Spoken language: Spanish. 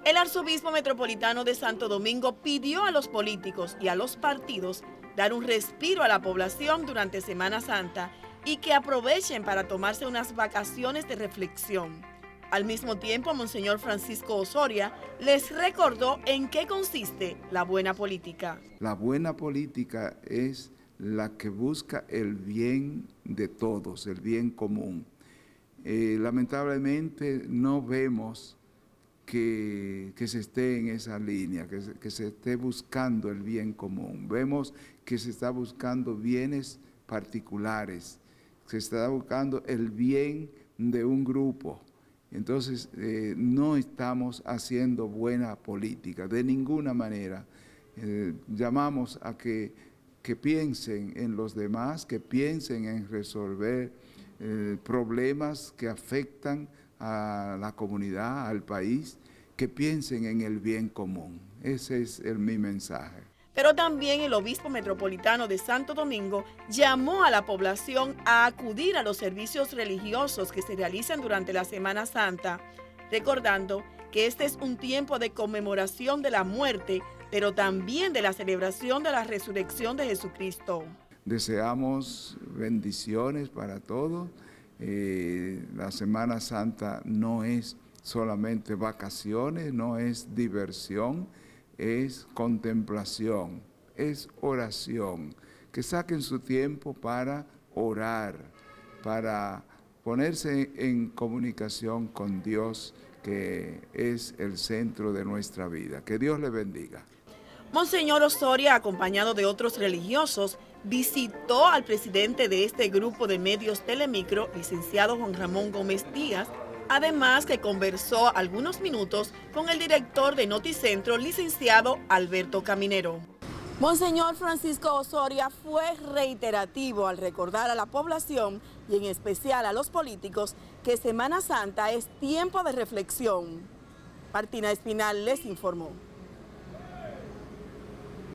El arzobispo metropolitano de Santo Domingo pidió a los políticos y a los partidos dar un respiro a la población durante Semana Santa y que aprovechen para tomarse unas vacaciones de reflexión. Al mismo tiempo, Monseñor Francisco Osoria les recordó en qué consiste la buena política. La buena política es la que busca el bien de todos, el bien común. Lamentablemente no vemos que se esté en esa línea, que se esté buscando el bien común. Vemos que se está buscando bienes particulares, se está buscando el bien de un grupo. Entonces, no estamos haciendo buena política, de ninguna manera. Llamamos a que piensen en los demás, que piensen en resolver problemas que afectan a la comunidad, al país, que piensen en el bien común. Ese es mi mensaje. Pero también el obispo metropolitano de Santo Domingo llamó a la población a acudir a los servicios religiosos que se realizan durante la Semana Santa, recordando que este es un tiempo de conmemoración de la muerte, pero también de la celebración de la resurrección de Jesucristo. Deseamos bendiciones para todos. La Semana Santa no es solamente vacaciones, no es diversión, es contemplación, es oración. Que saquen su tiempo para orar, para ponerse en comunicación con Dios, que es el centro de nuestra vida. Que Dios le bendiga. Monseñor Osoria, acompañado de otros religiosos, visitó al presidente de este grupo de medios Telemicro, licenciado Juan Ramón Gómez Díaz, además que conversó algunos minutos con el director de Noticentro, licenciado Alberto Caminero. Monseñor Francisco Osoria fue reiterativo al recordar a la población y en especial a los políticos que Semana Santa es tiempo de reflexión. Martina Espinal les informó.